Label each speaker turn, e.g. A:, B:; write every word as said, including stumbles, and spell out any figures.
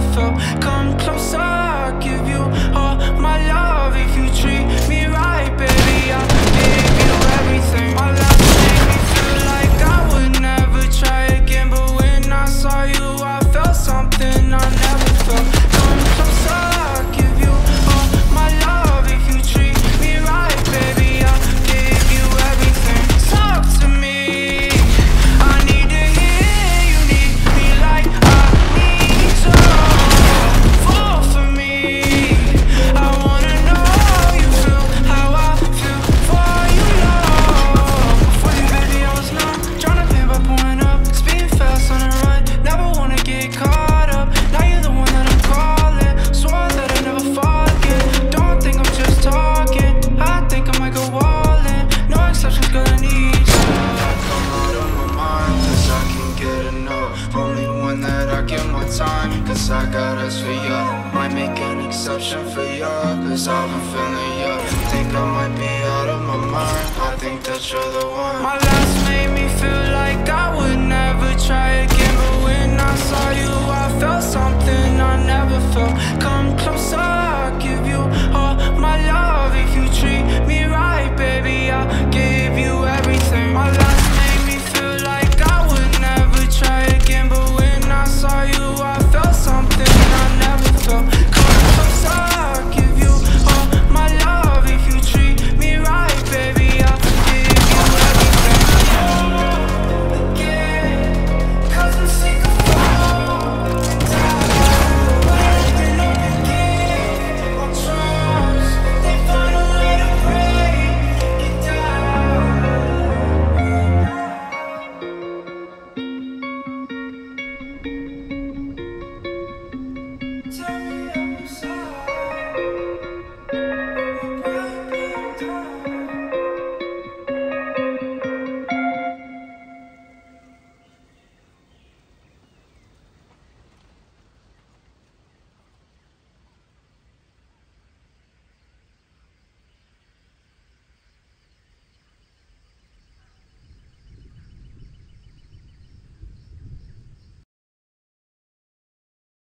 A: felt. Come closer, I'll give you all my love. If you treat me right, baby, I'll give you everything. My love made me feel like I would never try again, but when I saw you, I felt something I never felt. Come closer, I'll give you all my love. If you treat me right, baby, I'll give you everything. Talk to me, I need to hear you need me like I need to. Fall for me, I wanna know how you feel, how I feel for you, love. Before you, baby, I was numb, tryna pay by pouring up, speeding fast on the run, never wanna get caught up. Now you're the one that I'm calling, swore that I'd never fall again. Don't think I'm just talking, I think I might go all in. No exceptions, girl, I need you. Come out of my mind, cause I can't get enough. Only one that I give my time, cause I got us for ya. Might make an exception for ya, cause I've been feeling ya. Think I might be out of my mind, I think that you're the